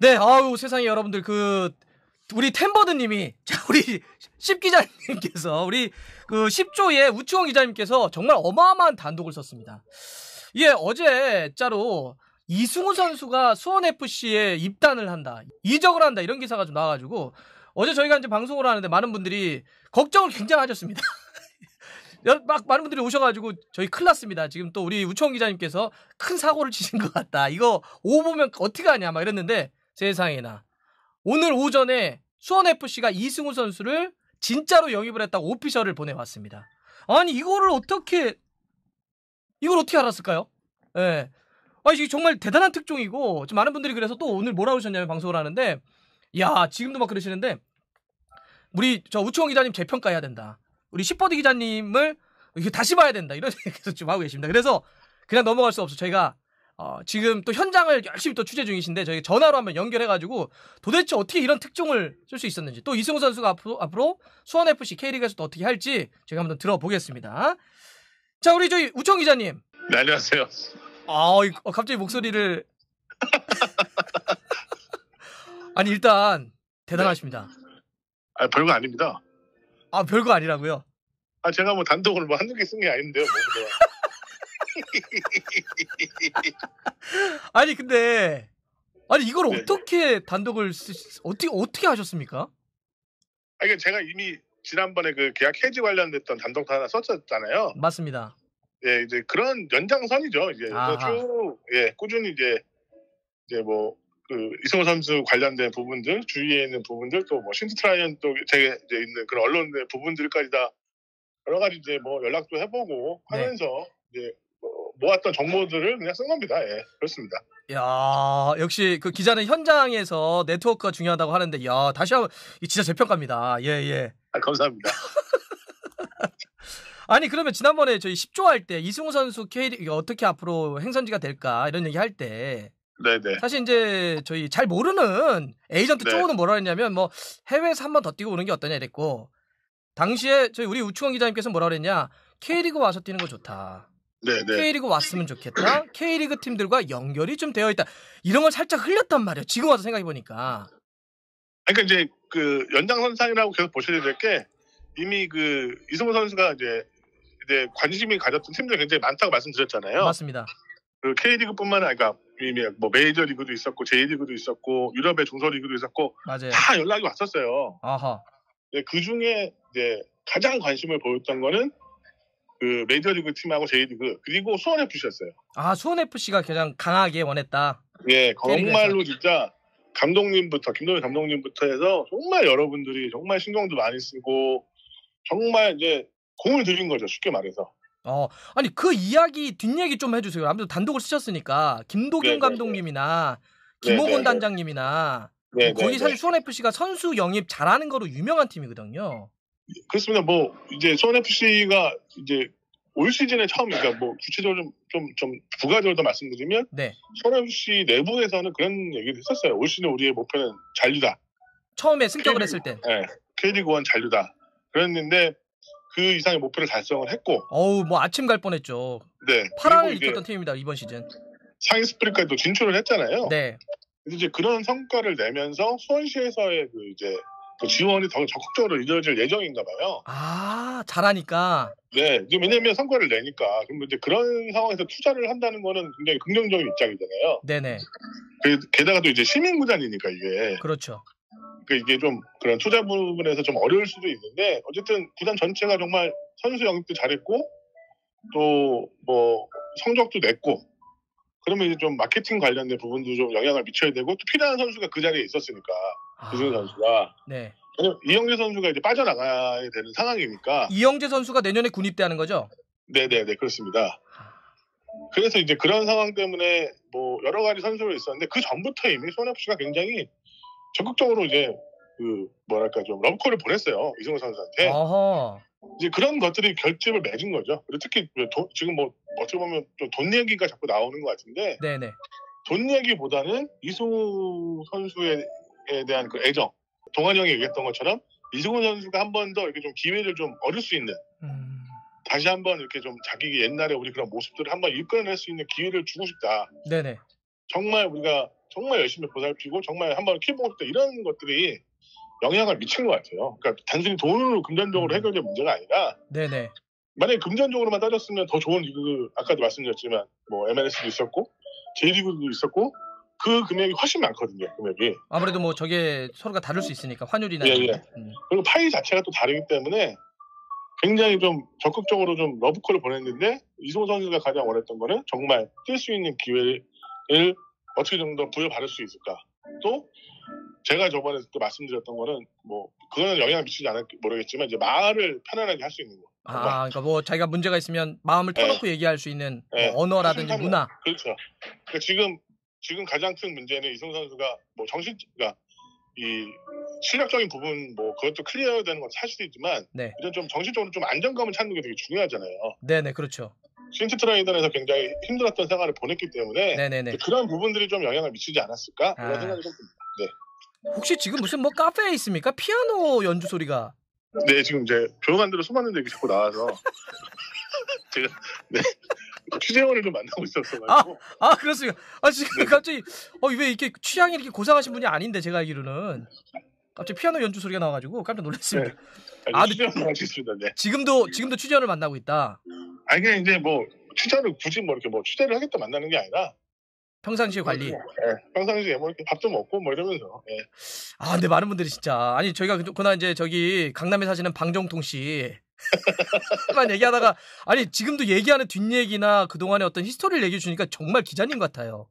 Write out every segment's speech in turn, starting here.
네, 아유 세상에 여러분들 우리 템버드님이 우리 10 기자님께서 우리 그 10조의 우추원 기자님께서 정말 어마어마한 단독을 썼습니다. 이게 어제 진짜로 이승우 선수가 수원 FC에 입단을 한다, 이적을 한다 이런 기사가 좀 나와가지고 어제 저희가 이제 방송을 하는데 많은 분들이 걱정을 굉장히 하셨습니다. 막 많은 분들이 오셔가지고 저희 큰일 났습니다. 지금 또 우리 우추원 기자님께서 큰 사고를 치신 것 같다. 이거 오후 보면 어떻게 하냐 막 이랬는데 세상에나 오늘 오전에 수원FC가 이승우 선수를 진짜로 영입을 했다고 오피셜을 보내왔습니다. 아니 이걸 어떻게 알았을까요? 예. 네. 이게 정말 대단한 특종이고 지금 많은 분들이 그래서 또 오늘 뭐라고 하셨냐면 방송을 하는데 야 지금도 막 그러시는데 우리 저 우추원 기자님 재평가해야 된다. 우리 10버드 기자님을 이렇게 다시 봐야 된다. 이런 얘기를 좀 하고 계십니다. 그래서 그냥 넘어갈 수 없어. 저희가 지금 또 현장을 열심히 또 취재 중이신데 저희 전화로 한번 연결해가지고 도대체 어떻게 이런 특종을 쓸 수 있었는지 또 이승우 선수가 앞으로 수원FC K리그에서 또 어떻게 할지 제가 한번 들어보겠습니다. 자 우리 저희 우추원 기자님. 네, 안녕하세요. 갑자기 목소리를 아니 일단 대단하십니다. 네. 별거 아닙니다. 별거 아니라고요? 제가 뭐 단독으로 뭐 한두 개 쓴 게 아닌데요. 아니 근데 이걸 네. 어떻게 단독을 어떻게 하셨습니까? 그러니까 제가 이미 지난번에 그 계약 해지 관련됐던 단독도 하나 썼었잖아요. 맞습니다. 예, 이제 그런 연장선이죠. 이제 쭉 꾸준히 이제 뭐 그 이승우 선수 관련된 부분들, 주위에 있는 부분들, 또 뭐 신스트라이언 또 제가 이제 있는 그런 언론의 부분들까지 다 여러 가지 이제 뭐 연락도 해보고 하면서 이제 모았던 정보들을 그냥 쓴 겁니다. 예, 그렇습니다. 야, 역시 그 기자는 현장에서 네트워크가 중요하다고 하는데, 야, 다시 한번 진짜 재평가입니다. 예. 감사합니다. 아니 그러면 지난번에 저희 10조 할 때 이승우 선수 K리그 어떻게 앞으로 행선지가 될까 이런 얘기 할 때. 네네. 사실 이제 저희 잘 모르는 에이전트 쪽은 뭐라 했냐면 뭐 해외에서 한 번 더 뛰고 오는 게 어떠냐 이랬고 당시에 저희 우리 우추원 기자님께서 뭐라 그랬냐 K리그 와서 뛰는 거 좋다. 네네. K리그 왔으면 좋겠다. K리그 팀들과 연결이 좀 되어 있다. 이런 걸 살짝 흘렸단 말이에요. 지금 와서 생각해 보니까. 그러니까 이제 그 연장선상이라고 계속 보셔야 될 게 이미 그 이승우 선수가 이제 관심이 가졌던 팀들이 굉장히 많다고 말씀드렸잖아요. 맞습니다. 그 K리그뿐만 아니라 이미 뭐 메이저리그도 있었고 J리그도 있었고 유럽의 중소리그도 있었고 맞아요. 다 연락이 왔었어요. 아하. 그 중에 이제 가장 관심을 보였던 거는 그 메이저리그 팀하고 J리그 그리고 수원FC였어요. 수원FC가 가장 강하게 원했다. 예, 정말로 진짜 감독님부터 김동현 감독님부터 해서 정말 여러분들이 정말 신경도 많이 쓰고 정말 이제 공을 들인 거죠. 쉽게 말해서. 아니 그 이야기 뒷얘기 좀 해주세요. 아무래도 단독을 쓰셨으니까 김도균 감독님이나 김호곤 단장님이나 거기 사실 수원FC가 선수 영입 잘하는 거로 유명한 팀이거든요. 그렇습니다. 뭐 이제 수원FC가 이제 올 시즌에 처음 그러니까 뭐 구체적으로 좀 부가적으로 말씀드리면 수원FC 내부에서는 그런 얘기를 했었어요. 올 시즌 우리의 목표는 잔류다. 처음에 승격을 했을 때. 네, K리그1 잔류다. 그랬는데 그 이상의 목표를 달성을 했고. 뭐 아침 갈 뻔했죠. 네. 8화를 이끌었던 팀입니다 이번 시즌. 상위 스프릿까지도 진출을 했잖아요. 네. 그래서 이제 그런 성과를 내면서 수원시에서의 그 이제 그 지원이 더 적극적으로 이루어질 예정인가 봐요. 잘하니까. 네. 왜냐면 성과를 내니까. 그럼 이제 그런 상황에서 투자를 한다는 거는 굉장히 긍정적인 입장이잖아요. 네네. 게다가 또 이제 시민구단이니까 이게. 그렇죠. 이게 좀 그런 투자 부분에서 좀 어려울 수도 있는데 어쨌든 구단 전체가 정말 선수 영입도 잘했고 또 뭐 성적도 냈고 그러면 이제 좀 마케팅 관련된 부분도 좀 영향을 미쳐야 되고 또 필요한 선수가 그 자리에 있었으니까 이승우 선수가. 네. 이영재 선수가 이제 빠져나가야 되는 상황이니까. 이영재 선수가 내년에 군입대하는 거죠? 네네네 그렇습니다. 그래서 이제 그런 상황 때문에 뭐 여러 가지 선수가 있었는데 그 전부터 이미 수원FC가 굉장히 적극적으로 이제 그 뭐랄까 좀 러브콜을 보냈어요 이승우 선수한테. 이제 그런 것들이 결집을 맺은 거죠. 그리고 특히 지금 뭐 어떻게 보면 좀 돈 얘기가 자꾸 나오는 것 같은데. 네네. 돈 얘기보다는 이승우 선수에 대한 그 애정. 동환이 형이 얘기했던 것처럼 이승우 선수가 한 번 더 이렇게 좀 기회를 좀 얻을 수 있는. 다시 한번 이렇게 좀 자기 옛날에 우리 그런 모습들을 한번 이끌어낼 수 있는 기회를 주고 싶다. 네네. 정말 우리가 정말 열심히 보살피고 정말 한번 키보고 싶다 이런 것들이 영향을 미친 것 같아요. 그러니까 단순히 돈으로 금전적으로 해결될 문제가 아니라 네네. 만약에 금전적으로만 따졌으면 더 좋은 리그 아까도 말씀드렸지만 뭐 MLS도 있었고 J리그도 있었고 그 금액이 훨씬 많거든요. 금액이. 아무래도 뭐 저게 서로가 다를 수 있으니까 환율이나 예, 이런 예. 게. 그리고 파이 자체가 또 다르기 때문에 굉장히 좀 적극적으로 좀 러브콜을 보냈는데 이승우 선수가 가장 원했던 거는 정말 뛸 수 있는 기회를 어떻게 정도 부여받을 수 있을까. 또 제가 저번에 또 말씀드렸던 거는 뭐 그거는 영향을 미치지 않을지 모르겠지만 이제 말을 편안하게 할 수 있는 거. 아, 그러니까 뭐 자기가 문제가 있으면 마음을 터놓고 얘기할 수 있는 뭐 언어라든지 문화. 그렇죠. 그러니까 지금 가장 큰 문제는 이승우 선수가 뭐 그러니까 이 실력적인 부분 뭐 그것도 클리어되는 건 사실이지만 네. 이런 좀 정신적으로 좀 안정감을 찾는 게 되게 중요하잖아요. 네네, 그렇죠. 신트 트레이더에서 굉장히 힘들었던 생활을 보냈기 때문에 네네네. 그런 부분들이 좀 영향을 미치지 않았을까 이런 생각이 좀 듭니다. 네. 혹시 지금 무슨 뭐 카페에 있습니까? 피아노 연주 소리가. 네, 지금 이제 조용한 대로 수많은 얘기 자꾸 나와서 제가 네. 취재원을 좀 만나고 있었어가지고. 그렇습니까? 지금 갑자기 왜 이렇게 취향이 이렇게 고상하신 분이 아닌데 제가 알기로는 갑자기 피아노 연주 소리가 나와가지고 깜짝 놀랐습니다. 네. 취재원 만나고 있습니다. 네. 지금도 취재원을 만나고 있다. 아니 그냥 이제 뭐 취재를 굳이 뭐 이렇게 뭐 취재를 하겠다 만나는 게 아니라 평상시에 관리. 네. 평상시에 뭐 이렇게 밥도 먹고 뭐 이러면서. 네. 근데 많은 분들이 진짜 저희가 그날 이제 저기 강남에 사시는 방정통 씨. 만 얘기하다가 지금도 얘기하는 뒷얘기나 그동안의 어떤 히스토리를 얘기해 주니까 정말 기자님 같아요.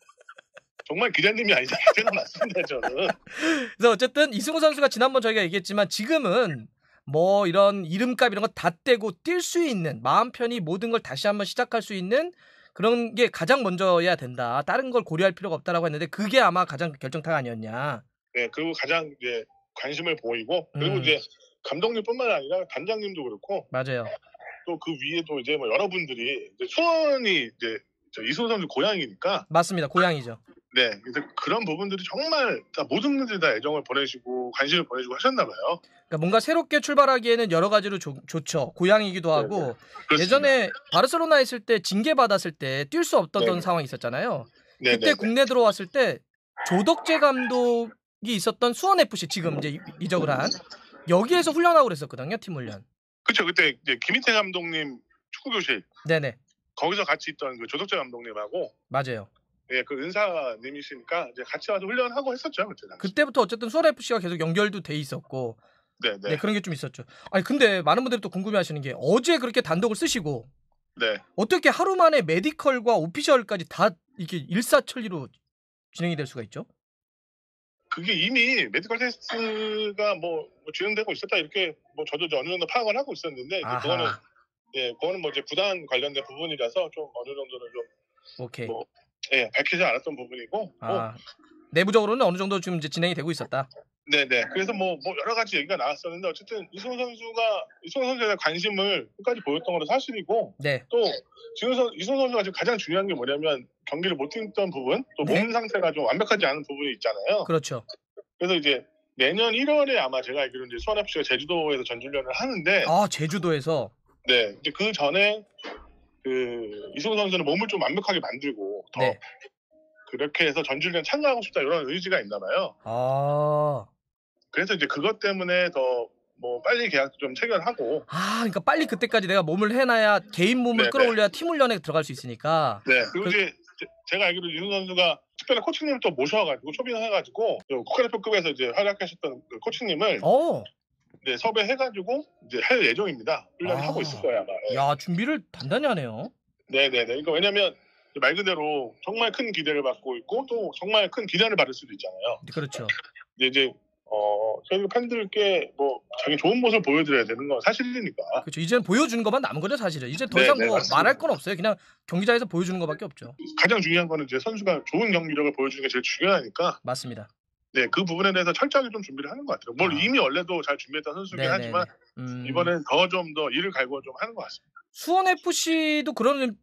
정말 기자님이 아니라 기자는 맞습니다 저는. 그래서 어쨌든 이승우 선수가 지난번 저희가 얘기했지만 지금은 뭐 이런 이름값 이런 거 다 떼고 뛸 수 있는 마음 편히 모든 걸 다시 한번 시작할 수 있는 그런 게 가장 먼저여야 된다. 다른 걸 고려할 필요가 없다라고 했는데 그게 아마 가장 결정타가 아니었냐. 네, 그리고 가장 이제 관심을 보이고 그리고 이제 감독님뿐만 아니라 단장님도 그렇고 맞아요. 또 그 위에도 이제 뭐 여러분들이 이제 수원이 이제 이승우 선수 고향이니까 맞습니다. 고향이죠. 네, 그래서 그런 부분들이 정말 다 모든 분들이 다 애정을 보내시고 관심을 보내주고 하셨나 봐요. 그러니까 뭔가 새롭게 출발하기에는 여러 가지로 좋죠. 고향이기도 하고 네네. 예전에 바르셀로나 있을 때 징계 받았을 때 뛸 수 없던 네네. 상황이 있었잖아요. 네네. 그때 국내 들어왔을 때 조덕재 감독이 있었던 수원 FC 지금 이제 이적을 한 여기에서 훈련하고 그랬었거든요. 팀 훈련. 그렇죠. 그때 이제 김희태 감독님 축구교실. 네네. 거기서 같이 있던 그 조덕재 감독님하고. 맞아요. 예, 그 은사님이시니까 이제 같이 와서 훈련하고 했었죠 그때. 그때부터 어쨌든 수원 FC가 계속 연결도 돼 있었고. 네, 그런 게 좀 있었죠. 근데 많은 분들이 또 궁금해하시는 게 어제 그렇게 단독을 쓰시고. 네. 어떻게 하루 만에 메디컬과 오피셜까지 다 이렇게 일사천리로 진행이 될 수가 있죠? 그게 이미 메디컬 테스트가 뭐 진행되고 있었다 이렇게 뭐 저도 어느 정도 파악을 하고 있었는데 그거는 뭐 이제 구단 관련된 부분이라서 좀 어느 정도는 좀 오케이. 밝히지 않았던 부분이고. 내부적으로는 어느 정도 지금 이제 진행이 되고 있었다. 네네. 그래서 뭐 여러 가지 얘기가 나왔었는데 어쨌든 이승우 선수에 대한 관심을 끝까지 보였던 건 사실이고. 네. 또 이승우 선수가 지금 가장 중요한 게 뭐냐면 경기를 못 뛰었던 부분, 또 몸 상태가 좀 완벽하지 않은 부분이 있잖아요. 그렇죠. 그래서 이제 내년 1월에 아마 제가 알기로는 이제 수원 FC가 제주도에서 전지훈련을 하는데. 제주도에서. 네. 이제 그 전에 그 이승우 선수는 몸을 좀 완벽하게 만들고 더 그렇게 해서 전지훈련 참가하고 싶다 이런 의지가 있나 봐요. 그래서 이제 그것 때문에 더 뭐 빨리 계약도 좀 체결하고. 그러니까 빨리 그때까지 내가 몸을 해놔야 개인 몸을 끌어올려야 팀 훈련에 들어갈 수 있으니까. 네. 그리고 이제 제가 알기로 이승우 선수가 특별한 코치님을 또 모셔가지고 초빙해가지고 국가대표급에서 이제 활약하셨던 그 코치님을 네, 섭외해가지고 이제 할 예정입니다. 훈련을 하고 있을 거예요 아마. 야, 준비를 단단히 하네요. 네네네. 그러니까 왜냐면 말 그대로 정말 큰 기대를 받고 있고 또 정말 큰 비난을 받을 수도 있잖아요. 그렇죠. 근데 이제 저희 팬들께 뭐 자기 좋은 모습을 보여드려야 되는 건 사실이니까. 그렇죠. 이제는 보여주는 것만 남은 거죠 사실은. 이제 더 이상 뭐 말할 건 없어요. 그냥 경기장에서 보여주는 것밖에 없죠. 가장 중요한 거는 이제 선수가 좋은 경기력을 보여주는 게 제일 중요하니까. 맞습니다. 네, 그 부분에 대해서 철저하게 좀 준비를 하는 것 같아요. 이미 원래도 잘 준비했던 선수긴 하지만 이번엔 좀 더 이를 갈고 좀 하는 것 같습니다. 수원 FC도 그런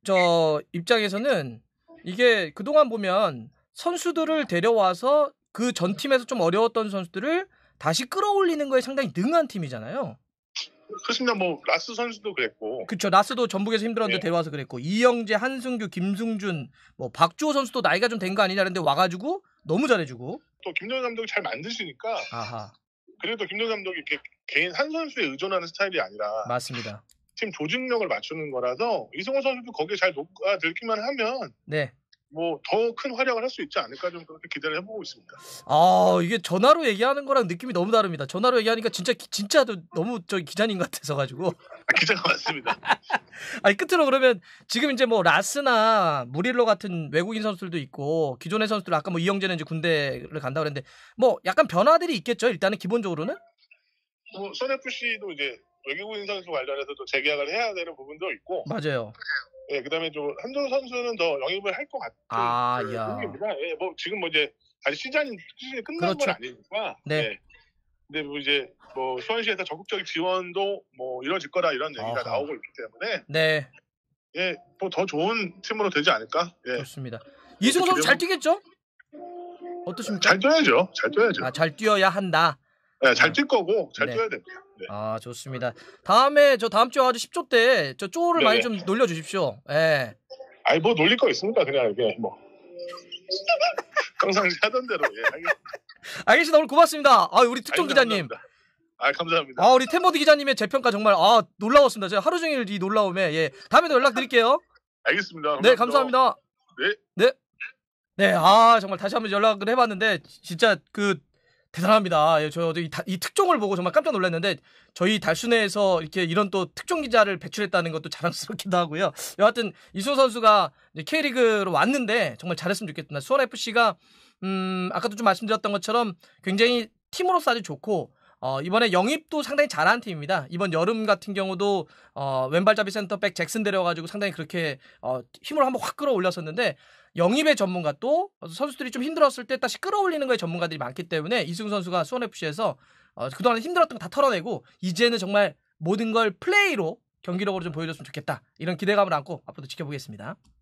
입장에서는 이게 그동안 보면 선수들을 데려와서 그 전 팀에서 좀 어려웠던 선수들을 다시 끌어올리는 거에 상당히 능한 팀이잖아요. 그렇습니다. 뭐 라스 선수도 그랬고. 그쵸. 라스도 전북에서 힘들었는데 네. 데려와서 그랬고 이영재, 한승규, 김승준, 뭐 박주호 선수도 나이가 좀 된 거 아니냐 그랬는데 와가지고 너무 잘해주고. 또 김정일 감독이 잘 만드시니까. 아하. 그래도 김정일 감독이 이렇게 개인 한 선수에 의존하는 스타일이 아니라 맞습니다. 팀 조직력을 맞추는 거라서 이승호 선수도 거기에 잘 녹아들기만 하면 네. 뭐 더 큰 활약을 할 수 있지 않을까 좀 그렇게 기대를 해보고 있습니다. 아 이게 전화로 얘기하는 거랑 느낌이 너무 다릅니다. 전화로 얘기하니까 진짜도 너무 저 기자님 같아서 가지고. 기자가 맞습니다. 아니 끝으로 그러면 지금 이제 뭐 라스나 무릴로 같은 외국인 선수들도 있고 기존의 선수들 아까 뭐 이영재는 이제 군대를 간다 그랬는데 뭐 약간 변화들이 있겠죠. 일단은 기본적으로는. 뭐 손FC도 이제 외국인 선수 관련해서도 재계약을 해야 되는 부분도 있고. 맞아요. 예, 그다음에 좀 한정 선수는 더 영입을 할 것 같은 야. 분위기입니다. 예, 뭐 지금 뭐 이제 다시 시즌이 끝난 그렇죠. 건 아니니까. 네. 예. 근데 뭐 이제 뭐 수원시에서 적극적인 지원도 뭐 이뤄질 거다 이런 얘기가 아하. 나오고 있기 때문에 네. 예, 뭐 더 좋은 팀으로 되지 않을까? 예. 좋습니다. 이승우 선수 잘 뛰겠죠? 어떠십니까? 잘 뛰어야죠. 잘 뛰어야죠. 아, 잘 뛰어야 한다. 네, 잘 뛸 거고 잘 네. 뛰어야 됩니다. 네. 아 좋습니다. 다음에 저 다음 주에 아주 10조 때 저 쪼를 네. 많이 좀 놀려 주십시오. 예. 아니 뭐 놀릴 거 있습니까? 그냥 이게 뭐 평상시 하던 대로 예. 알겠습니다. 오늘 고맙습니다. 아 우리 특종 기자님. 감사합니다. 아 우리 템버드 기자님의 재평가 정말 놀라웠습니다. 제가 하루 종일 이 놀라움에 다음에도 연락드릴게요. 알겠습니다. 네 감사합니다. 네. 네 정말 다시 한번 연락을 해봤는데 진짜 대단합니다. 이 특종을 보고 정말 깜짝 놀랐는데 저희 달순회에서 이렇게 이런 또 특종 기자를 배출했다는 것도 자랑스럽기도 하고요. 여하튼 이승우 선수가 이제 K리그로 왔는데 정말 잘했으면 좋겠습니다. 수원 FC가 아까도 좀 말씀드렸던 것처럼 굉장히 팀으로서 아주 좋고 이번에 영입도 상당히 잘한 팀입니다. 이번 여름 같은 경우도 왼발잡이 센터백 잭슨 데려와가지고 상당히 그렇게 힘을 한번 확 끌어올렸었는데 영입의 전문가 또 선수들이 좀 힘들었을 때 다시 끌어올리는 거에 전문가들이 많기 때문에 이승우 선수가 수원FC에서 그동안 힘들었던 거 다 털어내고 이제는 정말 모든 걸 플레이로 경기력으로 좀 보여줬으면 좋겠다. 이런 기대감을 안고 앞으로도 지켜보겠습니다.